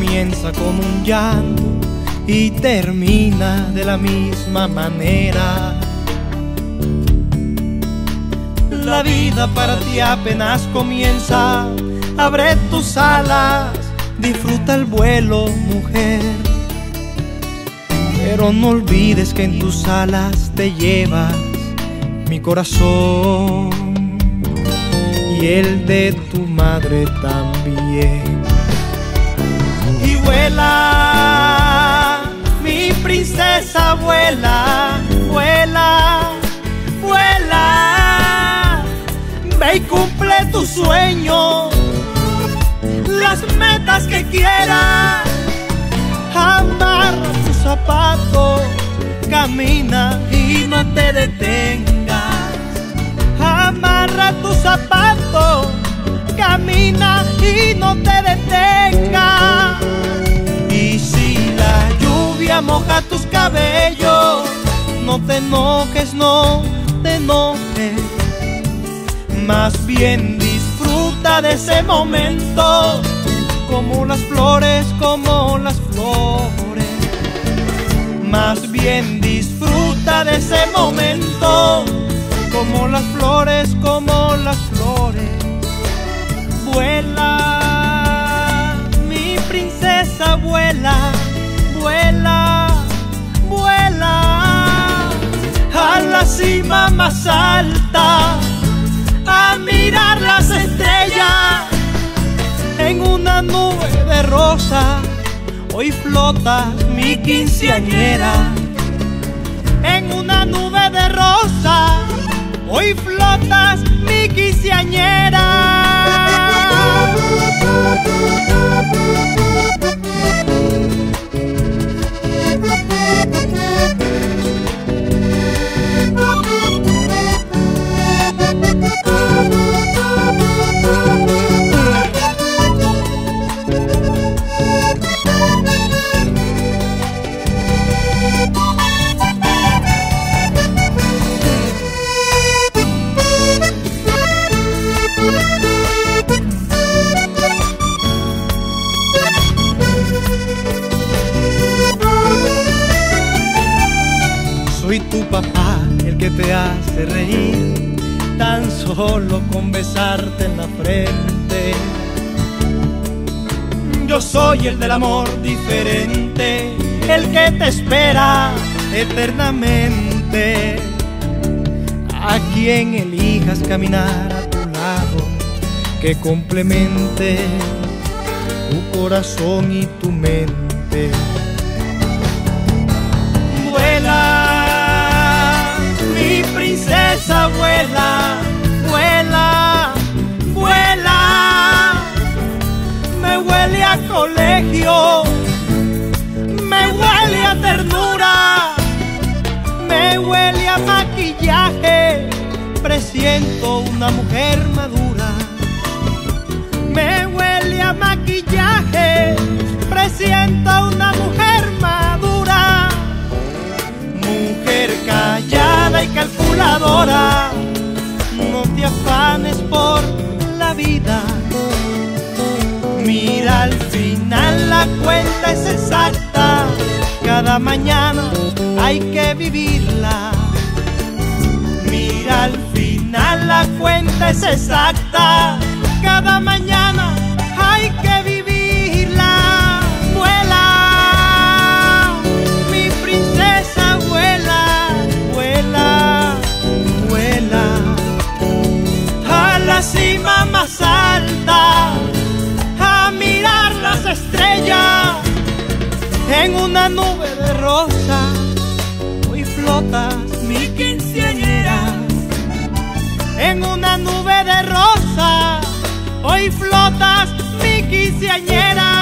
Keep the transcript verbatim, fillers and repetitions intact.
comienza con un llanto y termina de la misma manera. La vida para ti apenas comienza. Abre tus alas, disfruta el vuelo, mujer. Pero no olvides que en tus alas te llevas mi corazón y el de tu madre también. Y vuela, mi princesa, vuela, vuela, vuela. Ve y cumple tus sueños, las metas que quieras. Amarra tus zapatos, camina y no te detengas. Amarra tus zapatos, camina y no te detengas. Y si la lluvia moja tus cabellos, no te enojes, no te enojes. Más bien disfruta de ese momento, como las flores, como las flores. Más bien disfruta de ese momento, como las flores, como las flores. Vuela, mi princesa, vuela, vuela, vuela a la cima más alta, a mirar las estrellas. En una nube de rosa hoy flota mi quinceañera. En una nube de rosa hoy flotas mi quinceañera. Soy tu papá, el que te hace reír, tan solo con besarte en la frente. Yo soy el del amor diferente, el que te espera eternamente. A quien elijas caminar a tu lado, que complemente tu corazón y tu mente. Vuela, mi princesa, vuela, vuela, vuela. Me huele a colegio, me huele a ternura, me huele a maquillaje, presiento una mujer madura. Me huele a maquillaje, presiento una mujer madura. Mujer callada y calculadora, no te afanes por la vida. Mira, al final la cuenta es exacta, cada mañana hay que vivirla. Mira, al final la cuenta es exacta, cada mañana hay que vivirla. Vuela, mi princesa, vuela, vuela, vuela a la cima más alta, a mirar las estrellas. En una nube de rosa hoy flotas mi quinceañera. En una nube de rosa hoy flotas mi quinceañera.